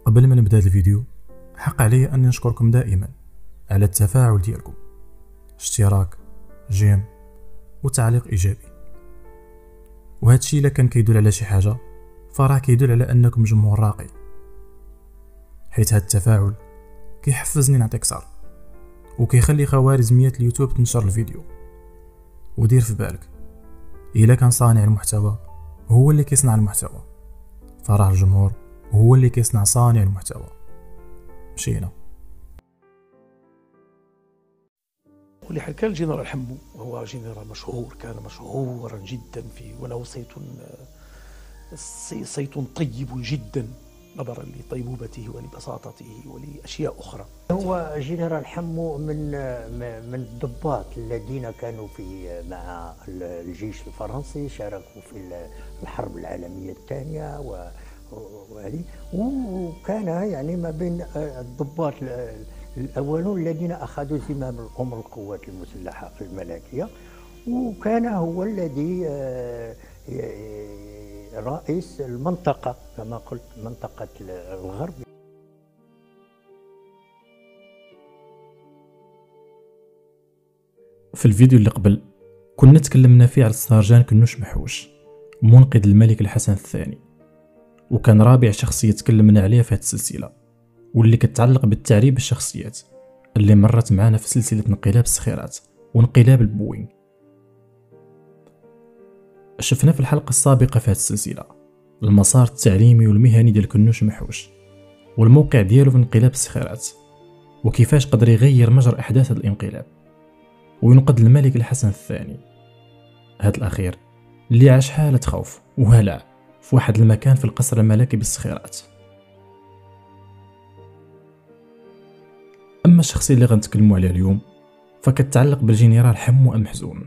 قبل ما نبدا الفيديو حق علي أن نشكركم دائما على التفاعل ديالكم، اشتراك، جيم وتعليق إيجابي. وهذا الشيء الا كان كيدل على شي حاجة فراه كيدل على أنكم جمهور راقي، حيت هذا التفاعل كيحفزني نعطي أكثر وكيخلي خوارزميات اليوتيوب تنشر الفيديو. ودير في بالك الا كان صانع المحتوى هو اللي كيصنع المحتوى، فراه الجمهور هو اللي كيصنع صانع المحتوى. مشينا. ولي حال كان الجنرال حمو وهو جنرال مشهور، كان مشهورا جدا وله صيت طيب جدا نظرا لطيبوبته ولبساطته ولأشياء أخرى. هو جنرال حمو من الضباط الذين كانوا مع الجيش الفرنسي، شاركوا في الحرب العالمية الثانية وهذه، وكان يعني ما بين الضباط الأولون الذين أخذوا زمام الأمر القوات المسلحة الملكية، وكان هو الذي رئيس المنطقة كما قلت، منطقة الغرب. في الفيديو اللي قبل كنا تكلمنا فيه على السرجان كنوش محوش، منقذ الملك الحسن الثاني، وكان رابع شخصية تكلمنا عليها في هذه السلسلة، واللي كتعلق بالتعريب الشخصيات اللي مرت معانا في سلسلة انقلاب السخيرات وانقلاب البوينغ. شفنا في الحلقة السابقة في هذه السلسلة المسار التعليمي والمهني ديال كنوش محوش والموقع ديالو في انقلاب السخيرات، وكيفاش قدر يغير مجرى أحداث هذا الانقلاب وينقذ الملك الحسن الثاني، هذا الأخير اللي عاش حالة خوف وهلع في واحد المكان في القصر الملكي بالسخيرات. أما الشخصية اللي غنتكلموا عليها اليوم فكتعلق بالجنرال حمو أم حزون.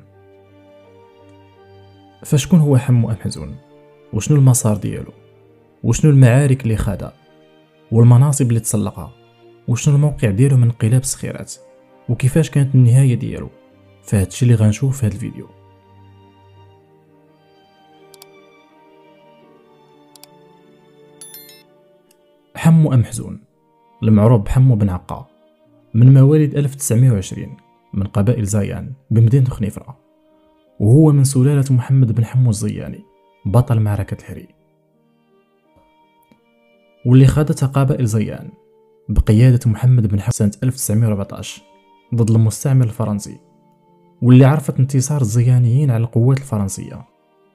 فشكون هو حمو أم حزون؟ وشنو المسار ديالو؟ وشنو المعارك اللي خاضها؟ والمناصب اللي تسلقها؟ وشنو الموقع ديالو من انقلاب السخيرات؟ وكيفاش كانت النهاية ديالو؟ فهاد الشي اللي غنشوف في هاد الفيديو. حمو أم حزون المعروف بحمو بن عقا، من مواليد 1920 من قبائل زيان بمدينة خنيفرة، وهو من سلالة محمد بن حمو الزياني بطل معركة الهري، واللي خاضتها قبائل زيان بقيادة محمد بن حمو سنة 1914 ضد المستعمر الفرنسي، واللي عرفت انتصار الزيانيين على القوات الفرنسية،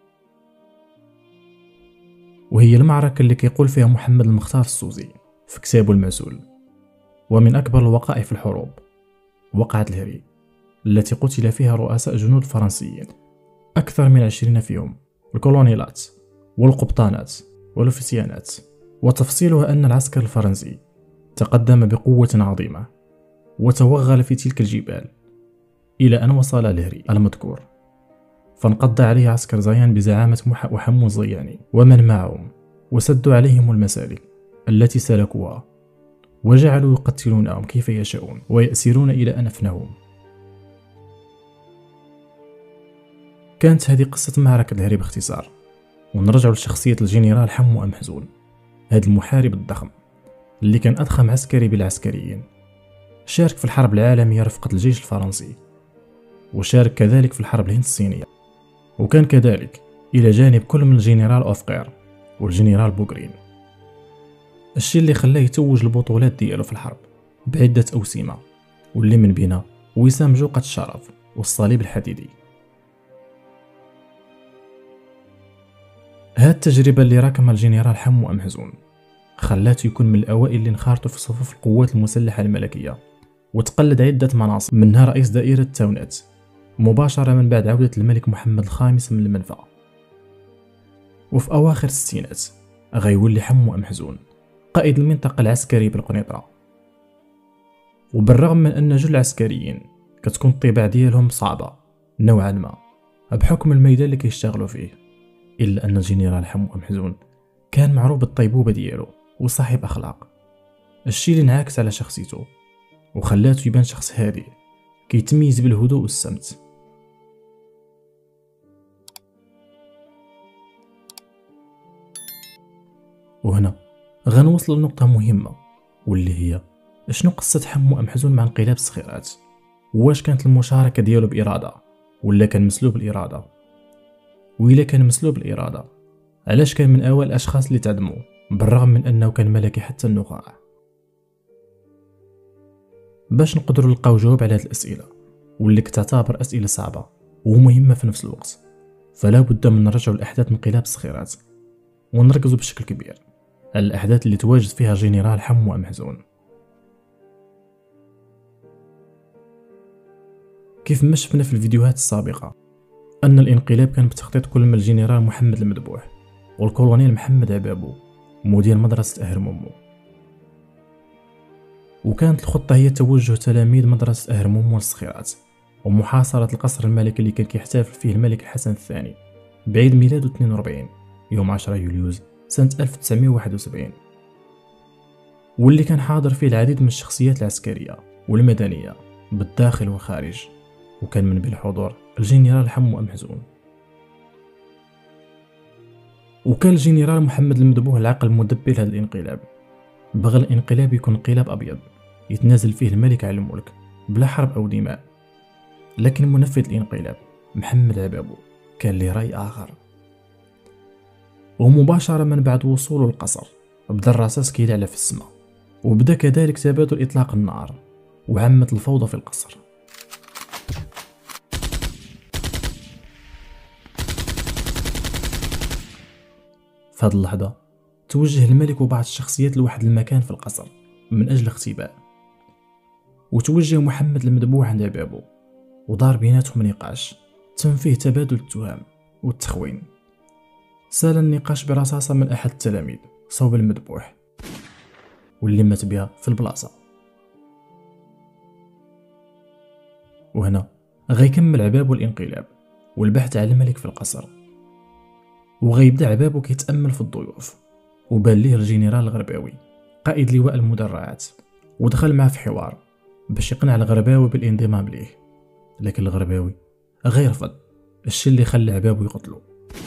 وهي المعركة اللي كيقول فيها محمد المختار السوزي في كتابه المعسول: ومن أكبر الوقائع في الحروب وقعة الهري التي قتل فيها رؤساء جنود فرنسيين أكثر من 20 فيهم الكولونيلات والقبطانات والأوفيسيانات. وتفصيلها أن العسكر الفرنسي تقدم بقوة عظيمة وتوغل في تلك الجبال إلى أن وصل الهري المذكور، فانقض عليه عسكر زيان بزعامة وحمو الزياني ومن معهم، وسدوا عليهم المسالك التي سلكوها، وجعلوا يقتلونهم كيف يشاءون ويأسرون إلى أن أفنوهم. كانت هذه قصة معركة الهري باختصار. ونرجع لشخصية الجنرال حمو أم حزون، هذا المحارب الضخم اللي كان أضخم عسكري بالعسكريين، شارك في الحرب العالمية رفقة الجيش الفرنسي، وشارك كذلك في الحرب الهند الصينية، وكان كذلك إلى جانب كل من الجنرال أوفقير والجنرال بوغرين، الشيء اللي خلاه يتوج البطولات ديالو في الحرب بعدة أوسمة، واللي من بينها وسام جوقة الشرف والصليب الحديدي. هاد التجربة اللي راكمها الجنرال حمو أم حزون خلاته يكون من الأوائل اللي انخرطوا في صفوف القوات المسلحة الملكية، وتقلد عدة مناصب، منها رئيس دائرة تاونات مباشرة من بعد عودة الملك محمد الخامس من المنفى. وفي أواخر الستينات غيولي حمو أم حزون قائد المنطقة العسكرية بالقنيطرة. وبالرغم من أن جل العسكريين كتكون الطباع ديالهم صعبة نوعا ما بحكم الميدان اللي كيشتغلوا فيه، إلا أن الجنرال حمو أم حزون كان معروف بالطيبوبة ديالو وصاحب أخلاق، الشيء اللي انعكس على شخصيته وخلاته يبان شخص هادئ كيتميز بالهدوء والسمت. وهنا غنوصل لنقطة مهمة واللي هي شنو قصة حمو أمحزون مع انقلاب الصخيرات. واش كانت المشاركة ديالو بإرادة ولا كان مسلوب الإرادة؟ وإلا كان مسلوب الإرادة علاش كان من أوائل الأشخاص اللي تعدموا بالرغم من أنه كان ملكي حتى النخاع؟ باش نقدروا نلقاو جواب على هذه الأسئلة واللي كتعتبر أسئلة صعبة ومهمة في نفس الوقت، فلا بد من نرجعوا لأحداث انقلاب الصخيرات ونركزوا بشكل كبير على الأحداث اللي تواجد فيها جنرال حمو أمحزون. كيف ما شفنا في الفيديوهات السابقة أن الانقلاب كان بتخطيط كل من الجنرال محمد المذبوح والكولونيل محمد عبابو مدير مدرسة أهرمومو، وكانت الخطة هي توجه تلاميذ مدرسة أهرمومو للصخيرات ومحاصرة القصر الملكي اللي كان كيحتفل فيه الملك الحسن الثاني بعيد ميلاده 42 يوم 10 يوليوز سنة 1971، واللي كان حاضر فيه العديد من الشخصيات العسكرية والمدنية بالداخل والخارج، وكان من بين الحضور الجنرال حمو أمحزون. وكان الجنرال محمد المذبوح العقل المدبر لهذا الانقلاب، بغى الانقلاب يكون انقلاب أبيض يتنازل فيه الملك على الملك بلا حرب أو دماء، لكن منفذ الانقلاب محمد عبابو كان له رأي آخر. ومباشرة من بعد وصوله للقصر بدا الرصاص كيلعلى في السماء، وبدا كذلك تبادل إطلاق النار وعمت الفوضى في القصر. في هذه اللحظة توجه الملك وبعض الشخصيات لواحد المكان في القصر من أجل اختباء، وتوجه محمد المذبوح عند عبابو ودار بيناتهم نقاش تم فيه تبادل التهم والتخوين. سال النقاش برصاصة من أحد التلاميذ صوب المذبوح واللي مات بها في البلاصة. وهنا غيكمل عبابو الانقلاب والبحث على الملك في القصر، وغيبدا عبابو كيتأمل في الضيوف، وبان ليه الجنرال الغرباوي قائد لواء المدرعات، ودخل معه في حوار باش يقنع الغرباوي بالانضمام ليه، لكن الغرباوي غير رفض، الشيء اللي خلى عبابو يقتلو.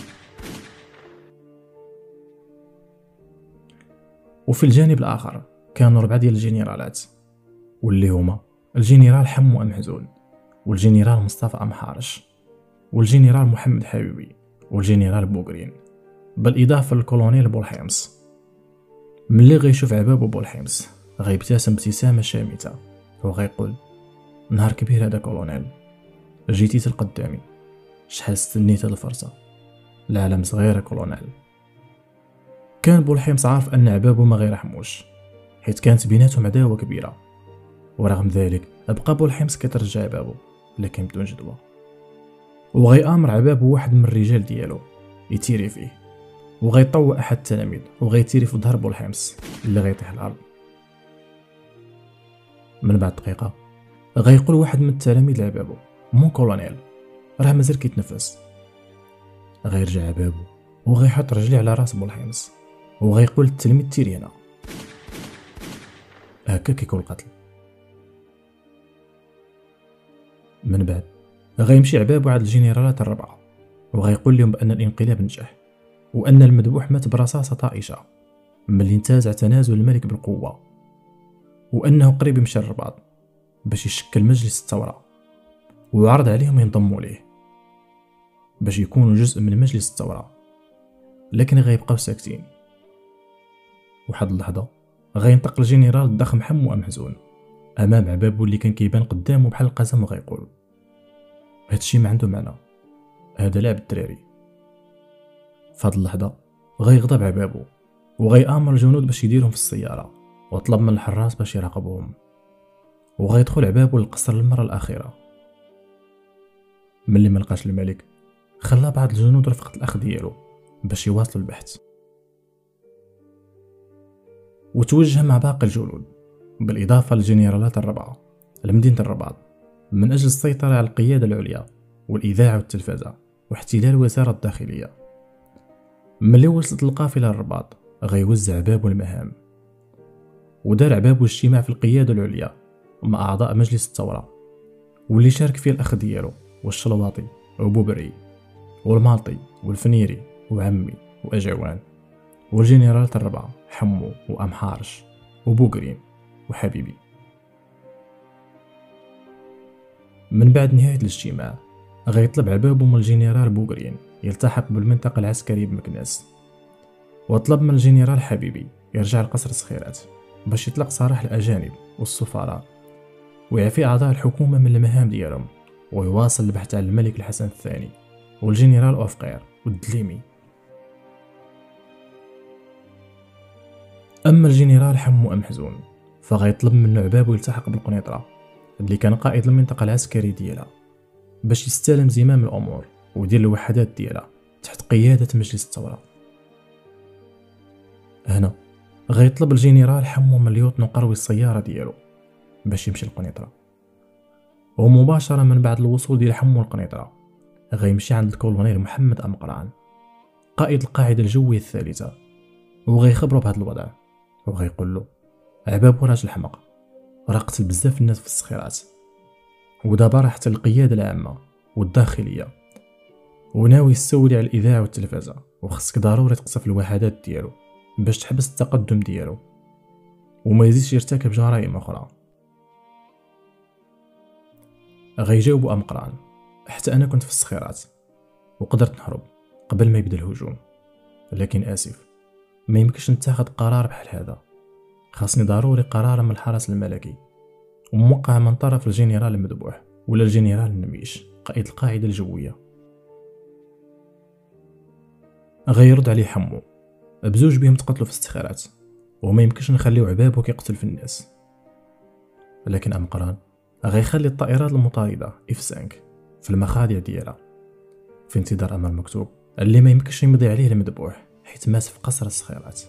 وفي الجانب الآخر كانوا 4 ديال الجنرالات واللي هما الجنرال حمو أمحزون والجنرال مصطفى أمحارش والجنرال محمد حبيبي والجنرال بوغرين، بالإضافة للكولونيل بولحيمس. ملي غيشوف عبابو بولحيمس غيبتسم ابتسامة شامتة وغيقول: نهار كبير هذا كولونيل، جيتي تلقدامي، شحال استنيت هاد الفرصة، العالم صغير كولونيل. كان بولحيمس عارف أن عبابو ما غيرحموش حيت كانت بيناتهم عداوة كبيرة، ورغم ذلك أبقى بولحيمس كترجع عبابو لكن بدون جدوى، وغيأمر عبابو واحد من الرجال ديالو يتيري فيه، وغيطوع أحد التلاميذ وغيتيري في ظهر بولحيمس اللي غيطيح الأرض. من بعد دقيقة غيقول واحد من التلاميذ لعبابو: مو كولونيل، راه مازال كيتنفس. غيرجع عبابو وغيحط رجليه على راس بولحيمس وغيقول للتلميذ: تيري هنا. هكا كيكون القتل. من بعد غيمشي عبابو عند الجنرالات الربعة وغيقول لهم بأن الانقلاب نجح، وأن المذبوح مات برصاصة طائشة ملي انتزع تنازل الملك بالقوة، وأنه قريب يمشي للرباط باش يشكل مجلس الثورة، وعرض عليهم ينضموا ليه باش يكونوا جزء من مجلس الثورة، لكن غيبقاو ساكتين. وحد اللحظة غينطق الجنرال الضخم حمو أمحزون أمام عبابو اللي كان كيبان قدامه بحال القزم، وغيقول: هادشي ما عنده معنى، هذا لعب الدراري. فهاد اللحظة غيغضب عبابو وغيأمر الجنود باش يديرهم في السيارة، وطلب من الحراس باش يراقبوهم، وغيدخل عبابو للقصر للمرة الأخيرة. ملي ملقاش الملك خلى بعض الجنود رفقة الأخ ديالو باش يواصلوا البحث، وتوجه مع باقي الجنود بالإضافة للجنرالات الربعة لمدينة الرباط من أجل السيطرة على القيادة العليا والإذاعة والتلفزة واحتلال وزارة الداخلية. ملي وصلت القافلة للرباط غيوزع عبابو المهام، ودار عبابو اجتماع في القيادة العليا مع أعضاء مجلس الثورة واللي شارك فيه الأخ ديالو والشلواطي وبوبري والمالطي والفنيري وعمي وأجعوان والجنرالات الربعة حمو وأمحارش وبوغرين وحبيبي. من بعد نهاية الاجتماع غيطلب عبابو من الجنرال بوغرين يلتحق بالمنطقة العسكرية بمكناس، وطلب من الجنرال حبيبي يرجع لقصر سخيرات باش يطلق سراح الأجانب والسفراء ويعفي أعضاء الحكومة من المهام ديالهم، ويواصل البحث عن الملك الحسن الثاني والجنرال أوفقير والدليمي. أما الجنرال حمو أمحزون فغيطلب منه عبابو يلتحق بالقنيطرة اللي كان قائد المنطقة العسكري ديالها باش يستلم زمام الأمور ويدير الوحدات ديالها تحت قيادة مجلس الثورة. هنا غيطلب الجنرال حمو من اليوطن قروي السيارة ديالو باش يمشي للقنيطرة، ومباشرة من بعد الوصول ديال حمو للقنيطرة غيمشي عند الكولونيل محمد أمقران قائد القاعدة الجوية الثالثة، وغيخبرو بهذا الوضع وغيقول له عبابو راجل حمق، راه قتل بزاف الناس في السخيرات ودابا راه حتى القيادة العامة والداخلية وناوي يستولي على الإذاعة والتلفزة، وخصك ضروري تقصف الوحدات ديالو باش تحبس التقدم ديالو وما يزيدش يرتكب جرائم أخرى. غيجاوبوا أمقران حتى أنا كنت في السخيرات وقدرت نهرب قبل ما يبدا الهجوم، لكن آسف ما يمكنش نتاخد قرار بحال هذا، خاصني ضروري قرار من الحرس الملكي وموقع من طرف الجنرال المذبوح ولا الجنرال النميش قائد القاعدة الجوية. غيرد عليه حمو بزوج بهم تقتلوا في الاستخارات وما يمكنش نخليو عبابو كيقتل في الناس، لكن أمقران غيخلي الطائرات المطاردة F5 في المخادع ديالها في انتظار أمر مكتوب اللي ما يمكنش يمضي عليه المذبوح حيت مات في قصر السخيرات.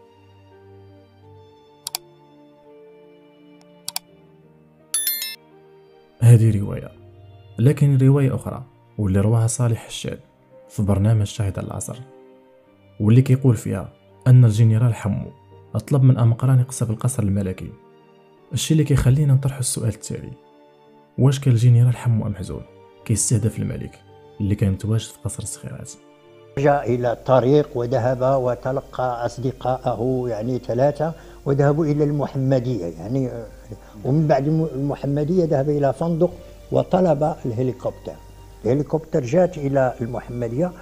هذه رواية، لكن رواية أخرى واللي رواها صالح الشاد في برنامج شاهد العصر، واللي كيقول فيها أن الجنرال حمو أطلب من أمقران يقصف القصر الملكي. الشيء اللي كيخلينا نطرح السؤال التالي: واش كان الجنرال حمو أمحزون كيستهدف الملك اللي كان متواجد في قصر السخيرات؟ جاء إلى الطريق وذهب وتلقى أصدقائه يعني 3 وذهبوا إلى المحمدية يعني، ومن بعد المحمدية ذهب إلى فندق وطلب الهليكوبتر جاءت إلى المحمدية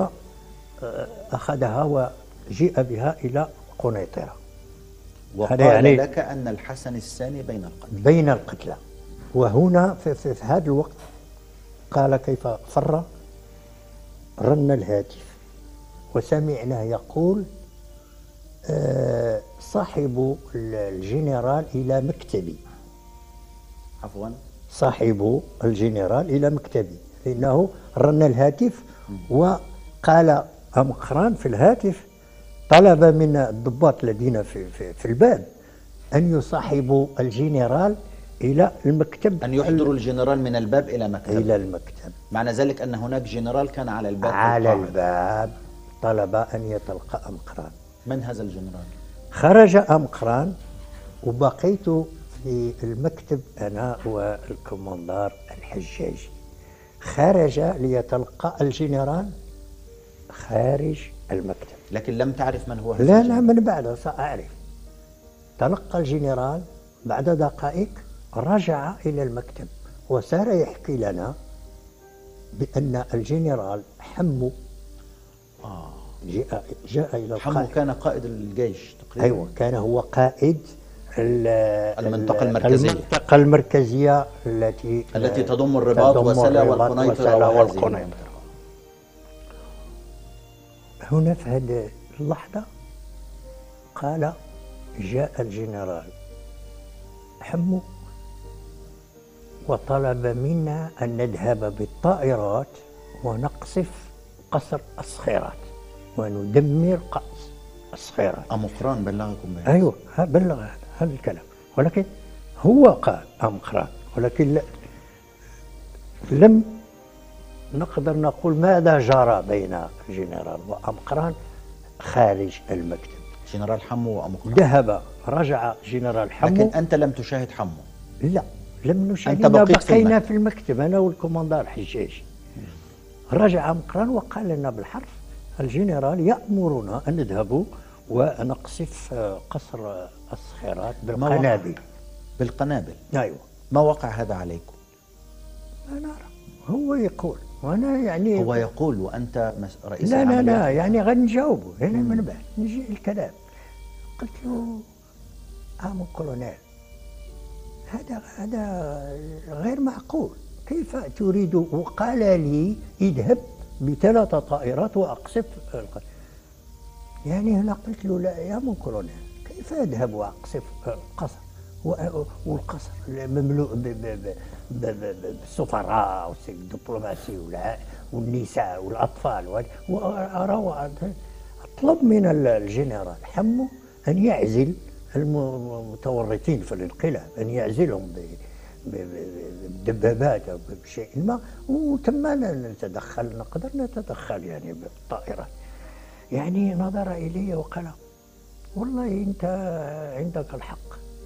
وأخذها وجيء بها إلى قنيطرة. وقال يعني لك أن الحسن الثاني بين القتلى. وهنا في هذا الوقت قال كيف فر، رن الهاتف وسمعناه يقول صاحب الجنرال إلى مكتبي. عفوا، صاحب الجنرال إلى مكتبي، لأنه رن الهاتف وقال أمقران في الهاتف طلب من الضباط الذين في الباب أن يصاحبوا الجنرال إلى المكتب، أن يحضروا الجنرال من الباب إلى المكتب. معنى ذلك أن هناك جنرال كان على الباب. طلب أن يتلقى أمقران. من هذا الجنرال؟ خرج أمقران وبقيت في المكتب أنا والكوماندار الحجاجي. خرج ليتلقى الجنرال خارج المكتب، لكن لم تعرف من هو هذا؟ لا، من بعد سأعرف. تلقى الجنرال بعد دقائق، رجع إلى المكتب وسار يحكي لنا بأن الجنرال حمو جاء إلى حمو كان قائد الجيش تقريبا. أيوة، كان هو قائد المنطقة المركزية التي تضم الرباط وسلا والقنيطرة. هنا في هذه اللحظة قال جاء الجنرال حمو وطلب منا أن نذهب بالطائرات ونقصف قصر السخيرات وندمر قصر السخيرات. أمقران بلغكم بهذا؟ أيوة، بلغ هذا الكلام، ولكن هو قال أمقران، ولكن لم نقدر نقول ماذا جرى بين الجنرال وأمقران خارج المكتب. جنرال حمو وأمقران ذهب، رجع جنرال حمو. لكن أنت لم تشاهد حمو؟ لا، لم نشاهد، بقينا في المكتب أنا والكوماندار الحجاجي. رجع أمقران وقال لنا بالحرف الجنرال يأمرنا أن نذهب ونقصف قصر الصخيرات ما وقع؟ بالقنابل. بالقنابل. أيوة. ما وقع هذا عليكم؟ ما نرى، هو يقول وأنا يعني هو يقول وأنت رئيس لا العمليات. لا يعني غنجاوبه هنا من بعد نجي الكلام. قلت له عام كولونيل، هذا غير معقول، كيف تريد؟ وقال لي اذهب ب3 طائرات واقصف يعني هنا قلت له لا يا من كولونيل، كيف اذهب واقصف القصر والقصر مملوء بالسفراء والدبلوماسي والنساء والاطفال، وارى اطلب من الجنرال حمو ان يعزل المتورطين في الانقلاب، ان يعزلهم بالدبابات او بشيء ما، وتم نتدخل، نقدر نتدخل يعني بالطائرات. يعني نظر الي وقال والله انت عندك الحق،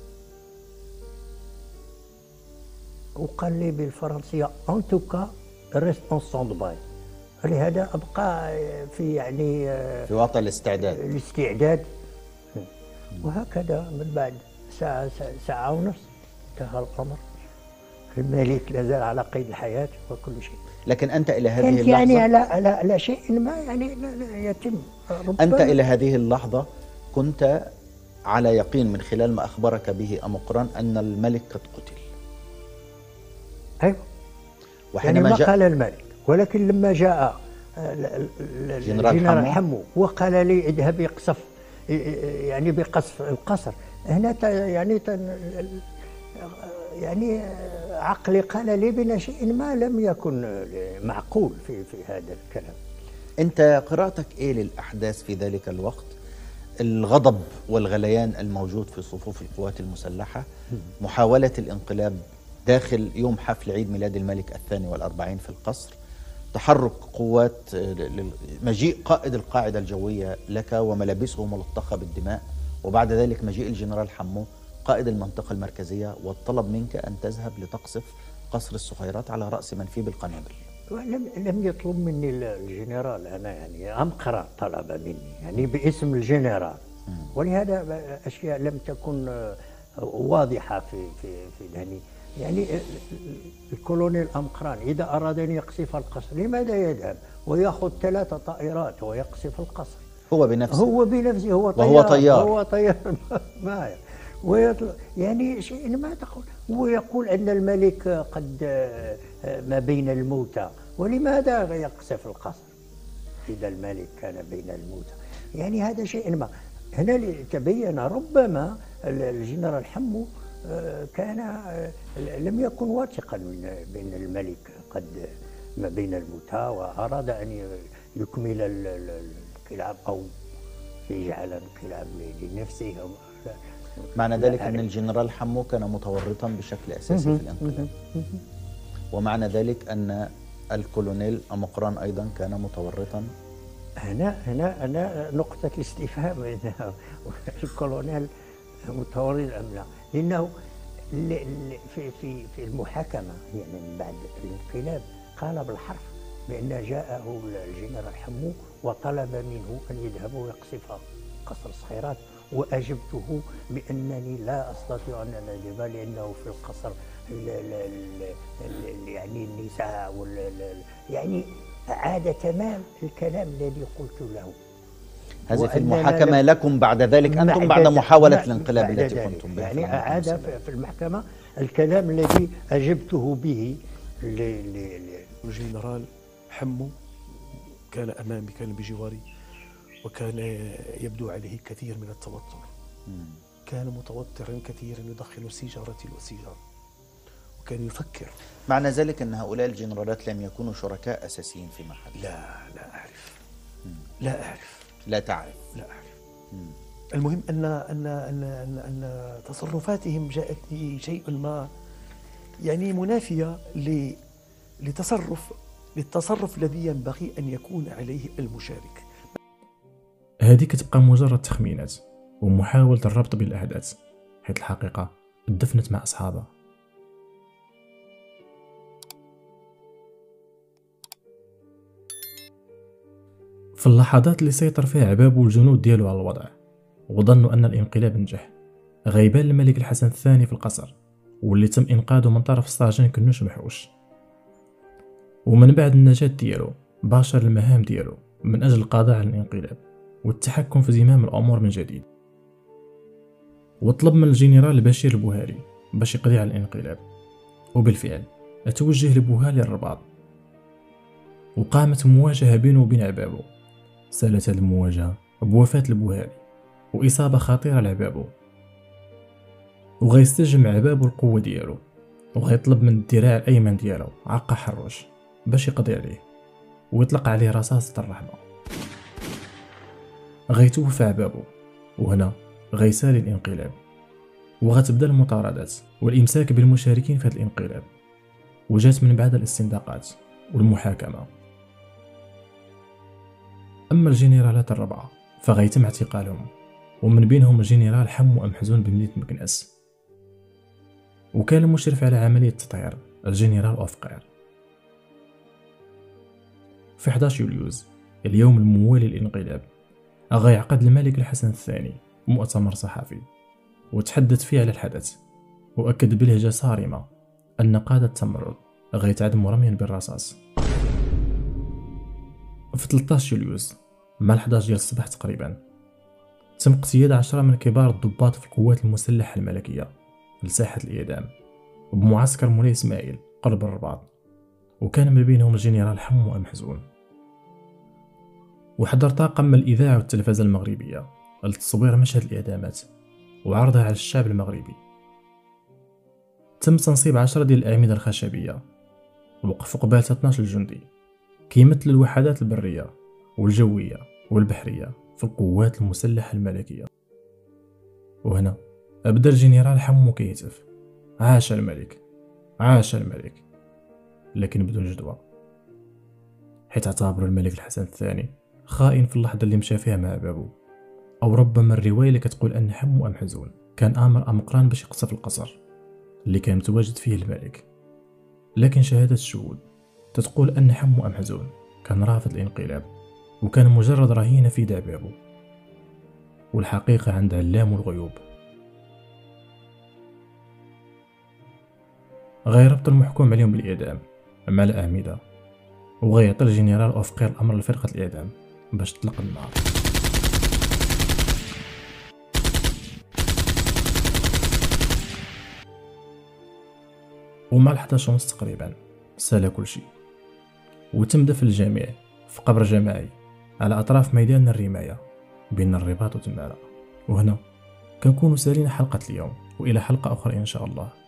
وقال لي بالفرنسيه ان توكا ريست اون ستاند باي، لهذا ابقى في يعني في وضع الاستعداد. وهكذا من بعد ساعة ونصف انتهى الأمر، الملك لا زال على قيد الحياة وكل شيء. لكن أنت إلى هذه كانت اللحظة يعني على شيء ما يعني لا يتم. أنت إلى هذه اللحظة كنت على يقين من خلال ما أخبرك به أمقران أن الملك قد قتل. أيوة. وحينما يعني ما قال الملك، ولكن لما جاء الجنرال حمو وقال لي اذهب يقصف يعني بقصف القصر، هنا يعني عقلي قال لي بأن شيء ما لم يكن معقول في هذا الكلام. أنت قراءتك إيه للأحداث في ذلك الوقت؟ الغضب والغليان الموجود في صفوف القوات المسلحة، محاولة الانقلاب داخل يوم حفل عيد ميلاد الملك 42 في القصر، تحرك قوات، مجيء قائد القاعدة الجوية لك وملابسه ملطخة بالدماء، وبعد ذلك مجيء الجنرال حمو قائد المنطقة المركزية والطلب منك أن تذهب لتقصف قصر الصخيرات على رأس من فيه بالقنابل. لم يطلب مني الجنرال، أنا يعني أمقران طلب مني يعني باسم الجنرال، ولهذا أشياء لم تكن واضحة في ذهني. يعني الكولونيل أمقران إذا أراد أن يقصف القصر لماذا يذهب ويأخذ 3 طائرات ويقصف القصر؟ هو بنفسه هو طيار، هو طيار ما يعني شيء ما تقول. هو يقول أن الملك قد ما بين الموتى، ولماذا يقصف القصر إذا الملك كان بين الموتى؟ يعني هذا شيء ما. هنا تبين ربما الجنرال حمو كان لم يكن واثقا بأن الملك قد ما بين الموتى، وأراد أن يكمل الانقلاب أو يجعل الانقلاب لنفسه. معنى ذلك أن الجنرال حمو كان متورطا بشكل أساسي في الانقلاب، ومعنى ذلك أن الكولونيل أمقران أيضا كان متورطا. هنا نقطة الاستفهام، إن الكولونيل متورط أم لا؟ لأنه في المحاكمة يعني من بعد الانقلاب قال بالحرف بأن جاءه الجنرال حمو وطلب منه أن يذهب ويقصف قصر الصخيرات، وأجبته بأنني لا أستطيع أن أذهب لأنه في القصر يعني النساء يعني أعاد تمام الكلام الذي قلت له. هذه في المحاكمة لكم بعد ذلك أنتم بعد محاولة الانقلاب التي قمتم بها، يعني أعاد في المحكمة الكلام الذي أجبته به الجنرال حمو كان أمامي، كان بجواري، وكان يبدو عليه كثير من التوتر. كان متوترا كثيرا، يدخن السيجارة والسيجارة، وكان يفكر. معنى ذلك أن هؤلاء الجنرالات لم يكونوا شركاء أساسيين في محل؟ لا أعرف. لا تعرف؟ لا أعرف. المهم أن تصرفاتهم جاءتني شيء ما يعني منافية للتصرف الذي ينبغي أن يكون عليه المشارك. هذه كتبقى مجرد تخمينات ومحاولة الربط بالأحداث، حيث الحقيقة دفنت مع أصحابها. في اللحظات اللي سيطر فيها عباب والجنود ديالو على الوضع، وظنوا أن الانقلاب نجح. غيبان الملك الحسن الثاني في القصر، واللي تم إنقاذه من طرف الساجن كنوش محوش. ومن بعد النجاة ديالو باشر المهام ديالو من أجل القضاء على الانقلاب والتحكم في زمام الأمور من جديد، وطلب من الجنرال بشير البوهالي باش يقضي على الانقلاب. وبالفعل توجه البوهالي للرباط، وقامت مواجهة بينه وبين عبابو. سالت هذه المواجهة بوفاة البوهالي وإصابة خطيرة لعبابو، وغيستجمع عبابو القوة ديالو، وغيطلب من الذراع الأيمن ديالو عقا حروش باش يقضي عليه ويطلق عليه رصاصة الرحمة. غيتوفى عبابو، وهنا غيسالي الانقلاب، وغتبدا المطاردات والإمساك بالمشاركين في هذا الانقلاب، وجات من بعد الاستنزاقات والمحاكمة. أما الجنرالات الربعة فغيتم اعتقالهم، ومن بينهم الجنرال حمو أمحزون بمدينة مكناس، وكان المشرف على عملية التطهير الجنرال أوفقير. في 11 يوليوز اليوم الموالي للانقلاب غيعقد الملك الحسن الثاني مؤتمر صحفي، وتحدث فيه على الحدث، وأكد بلهجة صارمة أن قادة التمرد غيتعدموا رميا بالرصاص. في 13 يوليوز مع 11 ديال الصباح تقريبا تم اقتياد 10 من كبار الضباط في القوات المسلحة الملكية لساحة الإعدام بمعسكر مولاي إسماعيل قرب الرباط، وكان من بينهم الجنرال حمو أمحزون. وحضر طاقم من الإذاعة والتلفزة المغربية لتصوير مشهد الإعدامات وعرضها على الشعب المغربي. تم تنصيب 10 ديال الأعمدة الخشبية، وقف قبالة 12 جندي كيمثل الوحدات البرية والجوية والبحرية في القوات المسلحة الملكية. وهنا أبدأ الجنرال حمو كيهتف: عاش الملك، عاش الملك، لكن بدون جدوى، حيث اعتبر الملك الحسن الثاني خائن في اللحظة اللي مشى فيها مع بابو. أو ربما الرواية اللي كتقول أن حمو أمحزون كان آمر أمقران باش يقصف القصر اللي كان متواجد فيه الملك، لكن شهادة الشهود تتقول أن حمو أمحزون كان رافض الانقلاب وكان مجرد رهينة في يد بابو، والحقيقة عند علام الغيوب. غيربط المحكوم عليهم بالإعدام مع الأعمدة، وغيعطي الجنرال أوفقير الأمر لفرقة الإعدام باش تطلق النار. ومع 11:30 تقريبا سال كل شيء، وتم دفن الجميع في قبر جماعي على أطراف ميدان الرماية بين الرباط وتمارا. وهنا كنكونوا سالين حلقة اليوم، وإلى حلقة أخرى إن شاء الله.